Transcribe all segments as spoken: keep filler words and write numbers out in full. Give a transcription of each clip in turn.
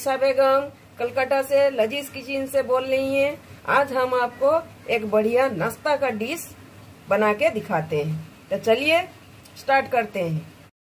ईशा बेगम कलकत्ता से लजीज किचन से बोल रही हैं। आज हम आपको एक बढ़िया नाश्ता का डिश बना के दिखाते हैं, तो चलिए स्टार्ट करते हैं।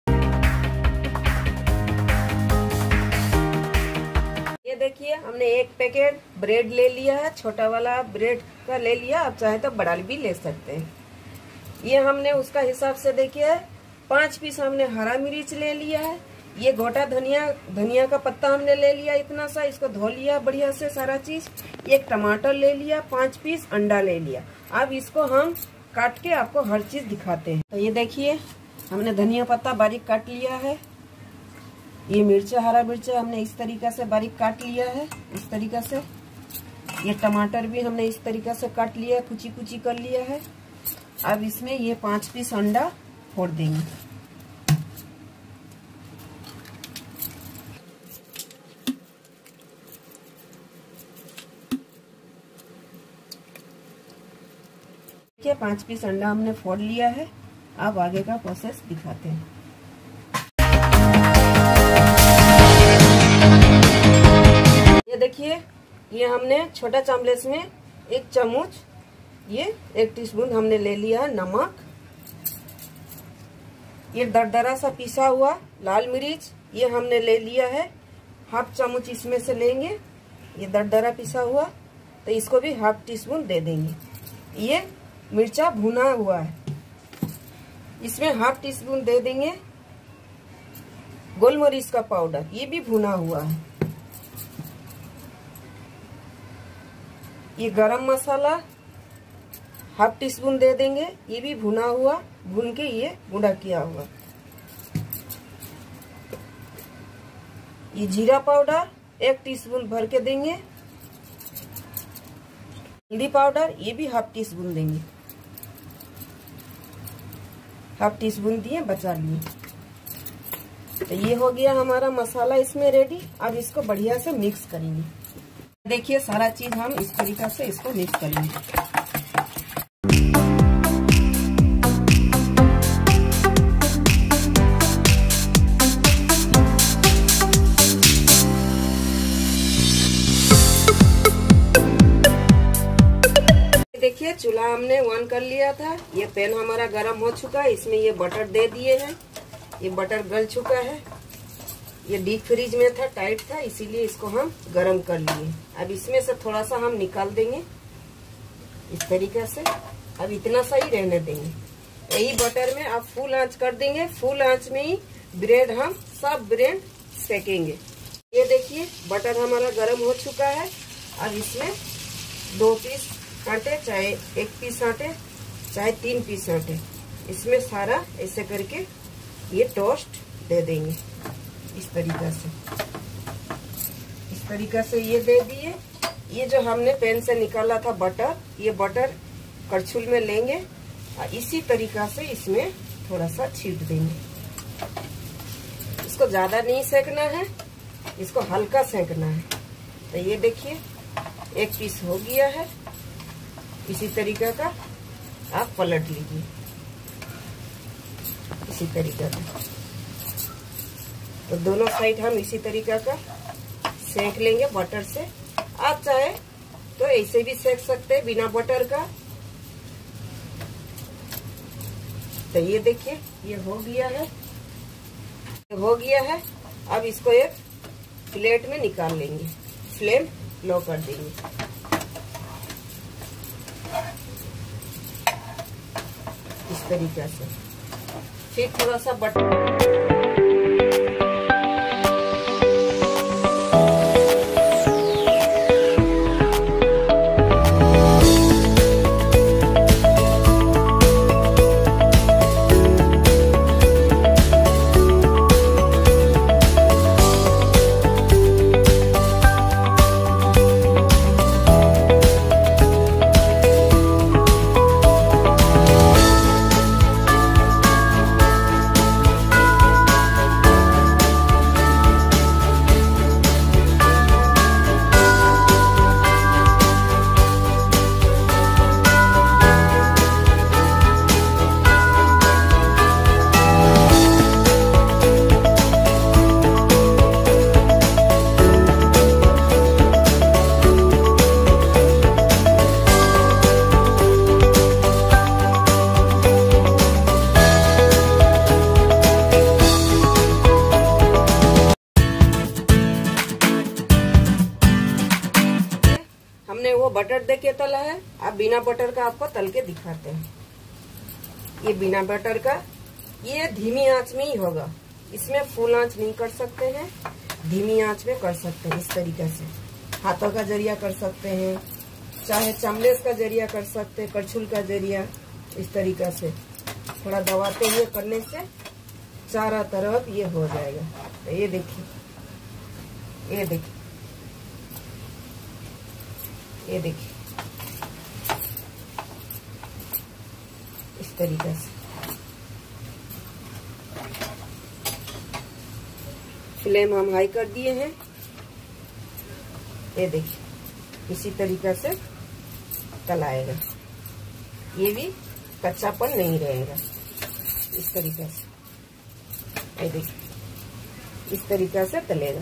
ये देखिए, हमने एक पैकेट ब्रेड ले लिया है, छोटा वाला ब्रेड का ले लिया, आप चाहे तो बड़ा भी ले सकते हैं। ये हमने उसका हिसाब से देखिए पांच पीस हमने हरा मिर्च ले लिया है। ये गोटा धनिया धनिया का पत्ता हमने ले लिया इतना सा, इसको धो लिया बढ़िया से सारा चीज। एक टमाटर ले लिया, पांच पीस अंडा ले लिया। अब इसको हम काट के आपको हर चीज दिखाते हैं। तो ये देखिए, हमने धनिया पत्ता बारीक काट लिया है। ये मिर्चा हरा मिर्चा हमने इस तरीका से बारीक काट लिया है, इस तरीका से। ये टमाटर भी हमने इस तरीका से काट लिया है, कुची कुची कर लिया है। अब इसमें ये पांच पीस अंडा फोड़ देंगे। देखिए, पांच पीस अंडा हमने फोड़ लिया है। अब आगे का प्रोसेस दिखाते हैं। ये देखिए, ये हमने छोटा चम्मच में एक चम्मच, ये एक टीस्पून हमने ले लिया है नमक। ये दरदरा सा पिसा हुआ लाल मिर्च ये हमने ले लिया है, हाफ चम्मच इसमें से लेंगे। ये दरदरा पिसा हुआ, तो इसको भी हाफ टी स्पून दे देंगे। ये मिर्चा भुना हुआ है, इसमें हाफ टी स्पून दे देंगे। गोलमरीच का पाउडर ये भी भुना हुआ है। ये garam masala half teaspoon दे देंगे, ये भी भुना हुआ, भून के ये गुंडा किया हुआ। ये जीरा पाउडर एक टीस्पून भर के देंगे। हल्दी पाउडर ये भी हाफ टी स्पून देंगे, हाफ टी स्पून दिए, बचा लिए। तो ये हो गया हमारा मसाला इसमें रेडी। अब इसको बढ़िया से मिक्स करेंगे। देखिए, सारा चीज हम इस तरीका से इसको मिक्स करेंगे। देखिए, चूल्हा हमने ऑन कर लिया था। ये पैन हमारा गरम हो चुका है, इसमें ये बटर दे दिए हैं। ये बटर गल चुका है। ये डीप फ्रीज में था, टाइट था, इसीलिए इसको हम गरम कर लिए। अब इसमें से थोड़ा सा हम निकाल देंगे इस तरीके से। अब इतना सा ही रहने देंगे। यही बटर में अब फुल आंच कर देंगे। फुल आंच में ही ब्रेड हम सब ब्रेड सेकेंगे। ये देखिए, बटर हमारा गरम हो चुका है। अब इसमें दो पीस आटे, चाहे एक पीस आटे, चाहे तीन पीस आटे, इसमें सारा ऐसे करके ये टोस्ट दे देंगे इस तरीका से। इस तरीका से ये दे दिए। ये जो हमने पैन से निकाला था बटर, ये बटर करछुल में लेंगे और इसी तरीका से इसमें थोड़ा सा छीट देंगे। इसको ज्यादा नहीं सेकना है, इसको हल्का सेकना है। तो ये देखिए, एक पीस हो गया है। इसी तरीका का आप पलट लीजिए, इसी तरीका का। तो दोनों साइड हम इसी तरीका का सेक लेंगे बटर से। आप चाहे तो ऐसे भी सेक सकते हैं बिना बटर का। तो ये देखिए, ये हो गया है, ये हो गया है। अब इसको एक प्लेट में निकाल लेंगे। फ्लेम लो कर देंगे। इस तरीके से फिर थोड़ा सा बटर है। अब बिना बटर का आपको तल के दिखाते हैं। ये बिना बटर का, ये धीमी आंच में ही होगा, इसमें फुल आंच नहीं कर सकते हैं, धीमी आंच में कर सकते हैं। इस तरीके से हाथों का जरिया कर सकते हैं, चाहे चमलेस का जरिया कर सकते हैं, करछुल का जरिया। इस तरीके से थोड़ा दबाते हुए करने से चारों तरफ ये हो जाएगा। तो ये देखिए, ये देखिए, ये देखिए, इस तरीके से फ्लेम हम हाई कर दिए हैं। ये देखिए, इसी तरीके से तलाएगा, ये भी कच्चापन नहीं रहेगा। इस तरीके से ये देखिए, इस तरीके से तलेगा।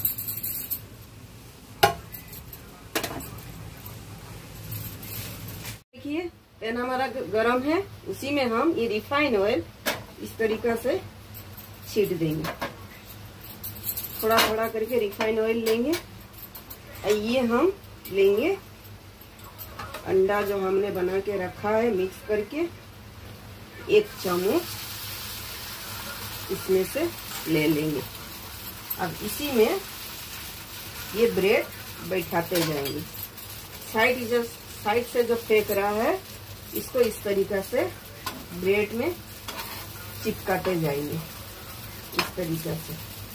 देखिए पैन हमारा गरम है, उसी में हम ये रिफाइन ऑयल इस तरीके से छीट देंगे। थोड़ा थोड़ा करके रिफाइन ऑयल लेंगे। और ये हम लेंगे अंडा जो हमने बना के रखा है मिक्स करके, एक चम्मच इसमें से ले लेंगे। अब इसी में ये ब्रेड बैठाते जाएंगे। साइड जो साइड से जो फेंक रहा है, इसको इस तरीके से ब्रेड में चिपकाते जाएंगे। इस तरीके से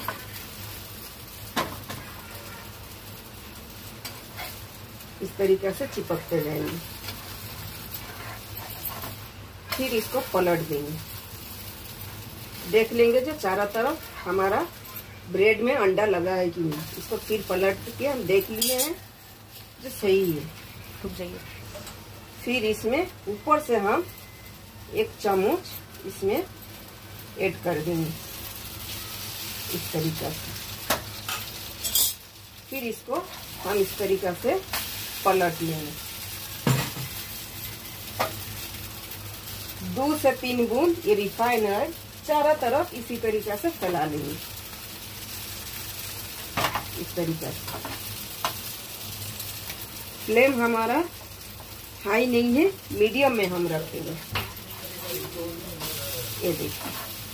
इस तरीके से चिपकते जाएंगे। फिर इसको पलट देंगे। देख लेंगे जो चारों तरफ हमारा ब्रेड में अंडा लगा है कि नहीं। इसको फिर पलट के हम देख लिए हैं जो सही है। रुक जाइए। फिर इसमें ऊपर से हम एक चम्मच इसमें ऐड कर देंगे इस तरीके से। फिर इसको हम इस तरीके से पलट लेंगे। दो से तीन बूंद ये रिफाइन ऑयल चारों तरफ इसी तरीके से फैला लेंगे। इस तरीके से फ्लेम हमारा हाई नहीं है, मीडियम में हम रखेंगे। ये देखिए,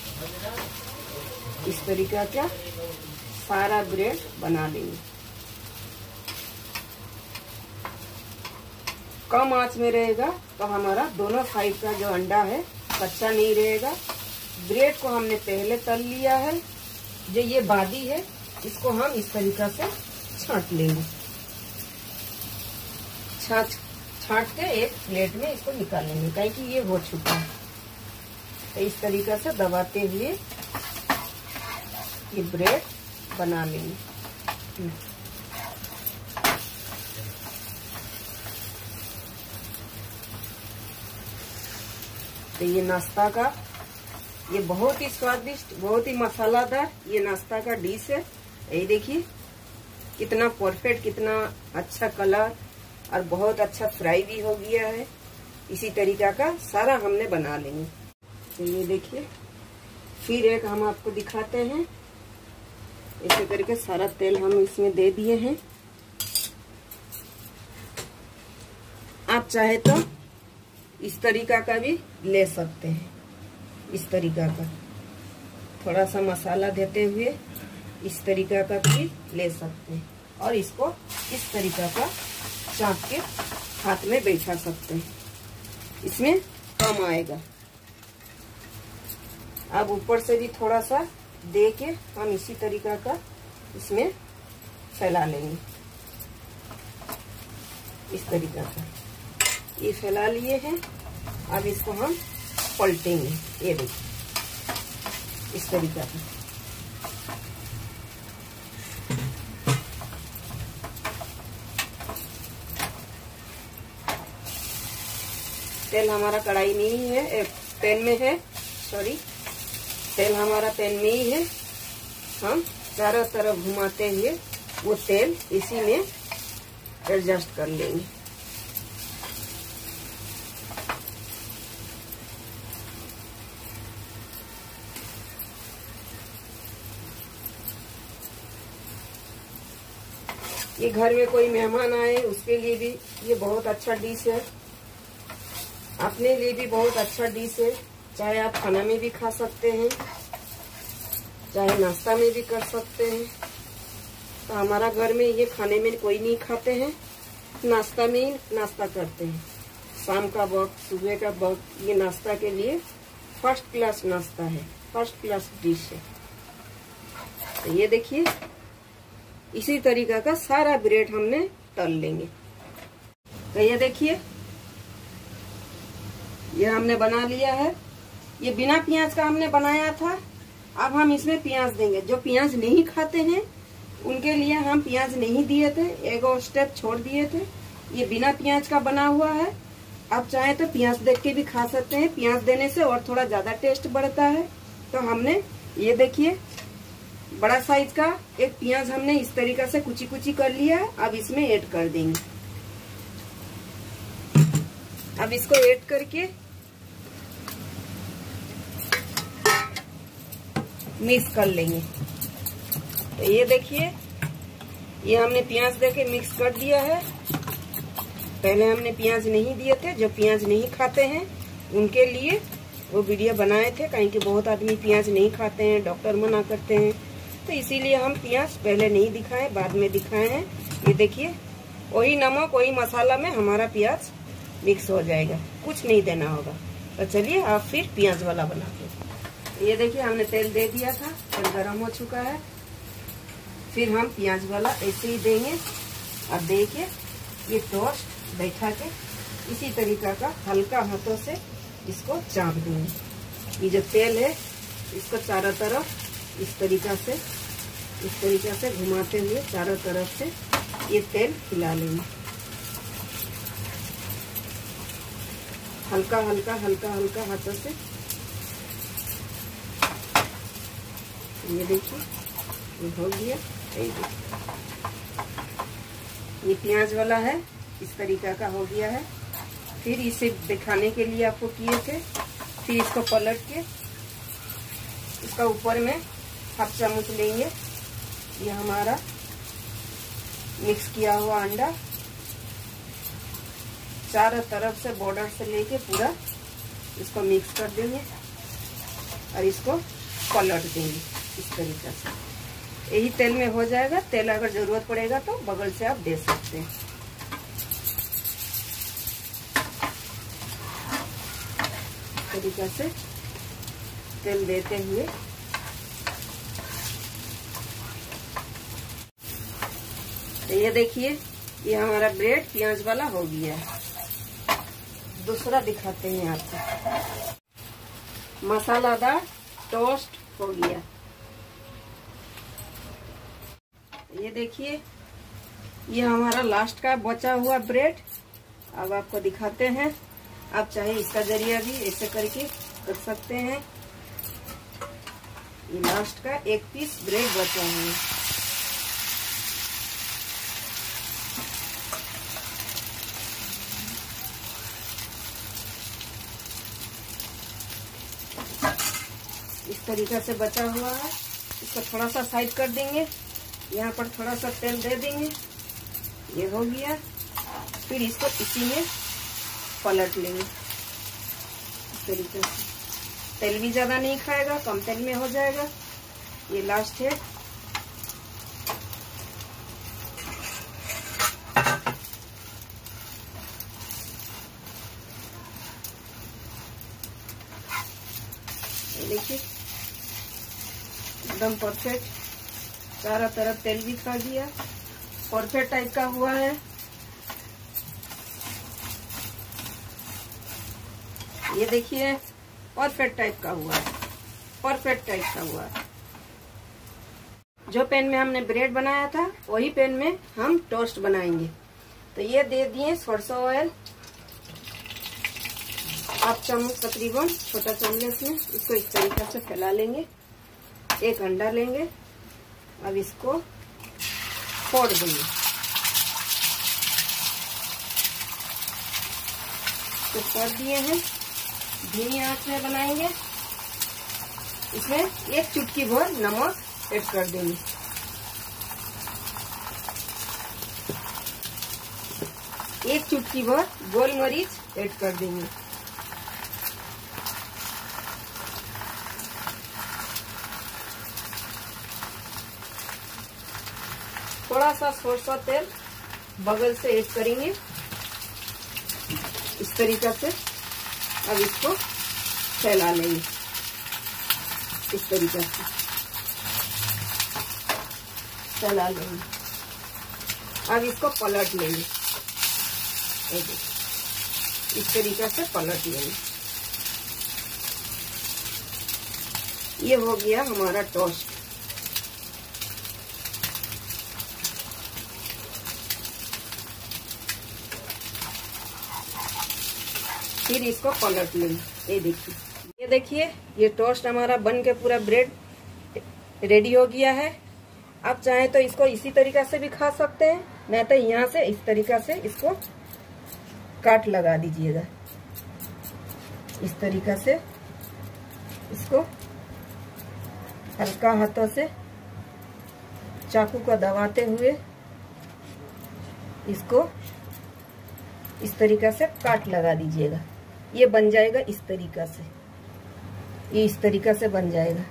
इस तरीका का सारा ब्रेड बना लेंगे। कम आंच में रहेगा तो हमारा दोनों साइड का जो अंडा है कच्चा नहीं रहेगा। ब्रेड को हमने पहले तल लिया है, जो ये बादी है इसको हम इस तरीका से छांट लेंगे। छाछ छांट के एक प्लेट में इसको निकालेंगे, काहे कि ये हो चुका है। तो इस तरीका से दबाते हुए ये ब्रेड बना लेंगे। तो ये नाश्ता का, ये बहुत ही स्वादिष्ट, बहुत ही मसालादार ये नाश्ता का डिश है। ये देखिए कितना परफेक्ट, कितना अच्छा कलर और बहुत अच्छा फ्राई भी हो गया है। इसी तरीका का सारा हमने बना लेंगे। तो ये देखिए, फिर एक हम आपको दिखाते हैं। इसी करके सारा तेल हम इसमें दे दिए हैं। आप चाहे तो इस तरीका का भी ले सकते हैं। इस तरीका का थोड़ा सा मसाला देते हुए इस तरीका का भी ले सकते हैं, और इसको इस तरीका का चाक के हाथ में बैठा सकते हैं। इसमें कम आएगा। अब ऊपर से भी थोड़ा सा दे के हम इसी तरीका का इसमें फैला लेंगे। इस तरीका का ये फैला लिए हैं। अब इसको हम पलटेंगे। ये देखिए इस तरीका का। तेल हमारा कढ़ाई में ही है, पैन में है, सॉरी तेल हमारा पैन में ही है। हम चारों तरफ घुमाते हुए वो तेल इसी में एडजस्ट कर लेंगे। ये घर में कोई मेहमान आए उसके लिए भी ये बहुत अच्छा डिश है, अपने लिए भी बहुत अच्छा डिश है। चाहे आप खाना में भी खा सकते हैं, चाहे नाश्ता में भी कर सकते हैं। तो हमारा घर में ये खाने में कोई नहीं खाते हैं, नाश्ता में ही नाश्ता करते हैं। शाम का वक्त, सुबह का वक्त, ये नाश्ता के लिए फर्स्ट क्लास नाश्ता है, फर्स्ट क्लास डिश है। तो ये देखिए, इसी तरीका का सारा ब्रेड हमने तल लेंगे। तो ये देखिए, ये हमने बना लिया है। ये बिना प्याज का हमने बनाया था। अब हम इसमें प्याज देंगे। जो प्याज नहीं खाते हैं उनके लिए हम प्याज नहीं दिए थे, एक और स्टेप छोड़ दिए थे। ये बिना प्याज का बना हुआ है। आप चाहे तो प्याज देख के भी खा सकते हैं, प्याज देने से और थोड़ा ज्यादा टेस्ट बढ़ता है। तो हमने ये देखिए, बड़ा साइज का एक प्याज हमने इस तरीका से कुची कुची कर लिया है। अब इसमें ऐड कर देंगे। अब इसको ऐड करके मिक्स कर लेंगे। तो ये देखिए, ये हमने प्याज देके मिक्स कर दिया है। पहले हमने प्याज नहीं दिए थे। जो प्याज नहीं खाते हैं उनके लिए वो वीडियो बनाए थे, कहीं कि बहुत आदमी प्याज नहीं खाते हैं, डॉक्टर मना करते हैं। तो इसीलिए हम प्याज पहले नहीं दिखाए, बाद में दिखाए हैं। ये देखिए, वही नमक वही मसाला में हमारा प्याज मिक्स हो जाएगा, कुछ नहीं देना होगा। तो चलिए आप फिर प्याज वाला बनाते हैं। ये देखिए, हमने तेल दे दिया था, तेल गरम हो चुका है। फिर हम प्याज वाला ऐसे ही देंगे। और देखिए, ये टोस्ट बैठा के इसी तरीका का हल्का हाथों से इसको चाप देंगे। ये जो तेल है इसको चारों तरफ इस तरीका से इस तरीका से घुमाते हुए चारों तरफ से ये तेल हिला लेंगे। हल्का हल्का हल्का हल्का हाथों से। ये देखिए, ये हो गया। ये प्याज वाला है, इस तरीका का हो गया है। फिर इसे दिखाने के लिए आपको किए थे। फिर इसको पलट के इसका ऊपर में हाफ चम्मच लेंगे। ये हमारा मिक्स किया हुआ अंडा चारों तरफ से बॉर्डर से लेके पूरा इसको मिक्स कर देंगे और इसको पलट देंगे इस तरीके से। यही तेल में हो जाएगा। तेल अगर जरूरत पड़ेगा तो बगल से आप दे सकते हैं। इस तरीके से तेल देते हुए तो ये देखिए, ये हमारा ब्रेड प्याज वाला हो गया है। दूसरा दिखाते हैं आपको। मसालादार टोस्ट हो गया। ये देखिए, ये हमारा लास्ट का बचा हुआ ब्रेड। अब आपको दिखाते हैं। आप चाहे इसका जरिया भी ऐसे करके कर सकते हैं। ये लास्ट का एक पीस ब्रेड बचा है। इस तरीके से बचा हुआ है। इसको थोड़ा सा साइड कर देंगे। यहाँ पर थोड़ा सा तेल दे देंगे। ये हो गया। फिर इसको इसी में पलट लेंगे इस तरीके से। तेल भी ज्यादा नहीं खाएगा, कम तेल में हो जाएगा। ये लास्ट है। देखिए, एकदम परफेक्ट। चारों तरफ तेल भी खा दिया, परफेक्ट टाइप का हुआ है। ये देखिए, परफेक्ट टाइप का हुआ है, परफेक्ट टाइप का हुआ है। जो पैन में हमने ब्रेड बनाया था वही पैन में हम टोस्ट बनाएंगे। तो ये दे दिए सरसों ऑयल, हाफ चम्मच तकरीबन, छोटा चम्मच में। इसको इस तरीके से फैला लेंगे। एक अंडा लेंगे। अब इसको फोड़ देंगे। तो कर दिए हैं। धीमी आंच में बनाएंगे। इसमें एक चुटकी भर नमक ऐड कर देंगे। एक चुटकी भर गोल मरीच ऐड कर देंगे। थोड़ा सा सरसों तेल बगल से ऐड करेंगे इस तरीका से। अब इसको फैला लेंगे इस तरीका से, फैला लेंगे। अब इसको पलट लेंगे, इस तरीका से पलट लेंगे। ये हो गया हमारा टोस्ट। फिर इसको पलट लेंगे। ये देखिए, ये देखिए ये टोस्ट हमारा बन के पूरा ब्रेड रेडी हो गया है। आप चाहें तो इसको इसी तरीका से भी खा सकते हैं, नहीं तो यहाँ से इस तरीका से इसको काट लगा दीजिएगा। इस तरीका से इसको हल्का हाथों से चाकू का दबाते हुए इसको इस तरीका से काट लगा दीजिएगा। ये बन जाएगा इस तरीका से, ये इस तरीका से बन जाएगा।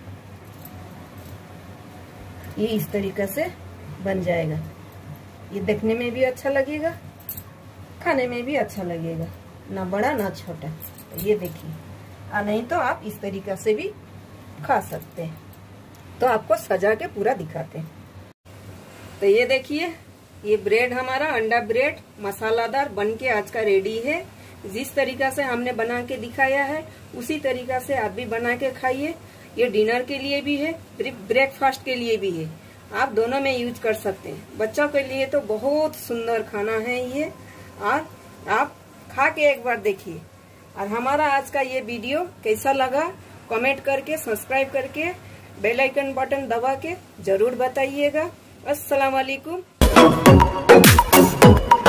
ये इस तरीका से बन जाएगा। ये देखने में भी अच्छा लगेगा, खाने में भी अच्छा लगेगा, ना बड़ा ना छोटा। ये देखिए, आ नहीं तो आप इस तरीका से भी खा सकते हैं। तो आपको सजा के पूरा दिखाते हैं। तो ये देखिए, ये ब्रेड हमारा अंडा ब्रेड मसालादार बन के आज का रेडी है। जिस तरीका से हमने बना के दिखाया है उसी तरीका से आप भी बना के खाइए। ये डिनर के लिए भी है, ब्रेकफास्ट के लिए भी है, आप दोनों में यूज कर सकते हैं। बच्चों के लिए तो बहुत सुंदर खाना है ये, और आप खा के एक बार देखिए। और हमारा आज का ये वीडियो कैसा लगा कमेंट करके, सब्सक्राइब करके, बेल आइकन बटन दबा के जरूर बताइएगा। अस्सलाम वालेकुम।